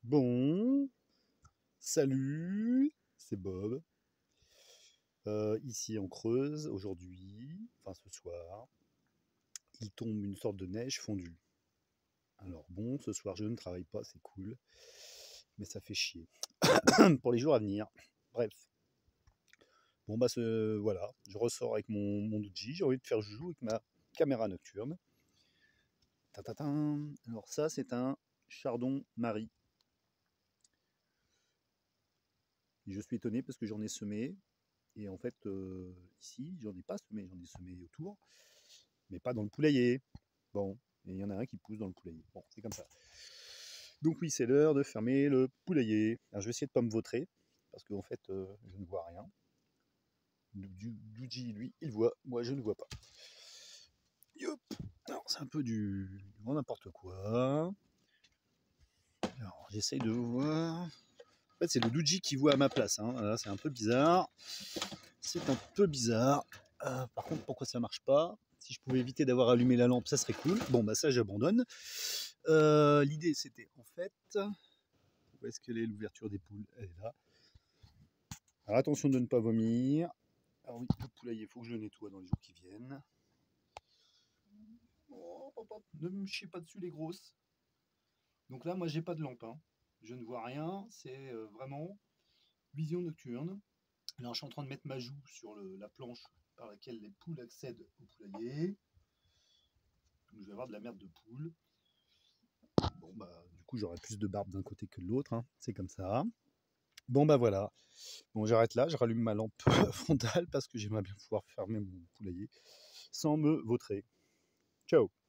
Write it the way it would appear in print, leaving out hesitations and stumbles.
Bon, salut, c'est Bob. Ici en Creuse, aujourd'hui, enfin ce soir, il tombe une sorte de neige fondue. Alors bon, ce soir je ne travaille pas, c'est cool, mais ça fait chier pour les jours à venir. Bref, bon bah voilà, je ressors avec mon Doogee, j'ai envie de faire joujou avec ma caméra nocturne. Tatatin. Alors ça c'est un chardon Marie. Je suis étonné parce que j'en ai semé. Et en fait, ici, j'en ai pas semé, j'en ai semé autour, mais pas dans le poulailler. Bon, et il y en a un qui pousse dans le poulailler. Bon, c'est comme ça. Donc oui, c'est l'heure de fermer le poulailler. Alors je vais essayer de ne pas me vautrer, parce qu'en fait, je ne vois rien. Doogee, lui, il voit, moi je ne vois pas. Yop. Alors c'est un peu du grand n'importe quoi. Alors j'essaye de voir. En fait, c'est le Doogee qui voit à ma place. Hein. Voilà, c'est un peu bizarre. C'est un peu bizarre. Par contre, pourquoi ça marche pas? Si je pouvais éviter d'avoir allumé la lampe, ça serait cool. Bon, bah ça, j'abandonne. L'idée, c'était en fait... Où est-ce qu'elle est l'ouverture des poules? Elle est là. Alors attention de ne pas vomir. Alors oui, le poulailler, il faut que je le nettoie dans les jours qui viennent. Oh, ne me chiez pas dessus les grosses. Donc là, moi, j'ai pas de lampe. Hein. Je ne vois rien. C'est vraiment vision nocturne. Là, je suis en train de mettre ma joue sur la planche par laquelle les poules accèdent au poulailler. Donc, je vais avoir de la merde de poule. Bon, bah, du coup, j'aurai plus de barbe d'un côté que de l'autre. Hein. C'est comme ça. Bon, bah voilà. Bon, j'arrête là. Je rallume ma lampe frontale parce que j'aimerais bien pouvoir fermer mon poulailler sans me vautrer. Ciao.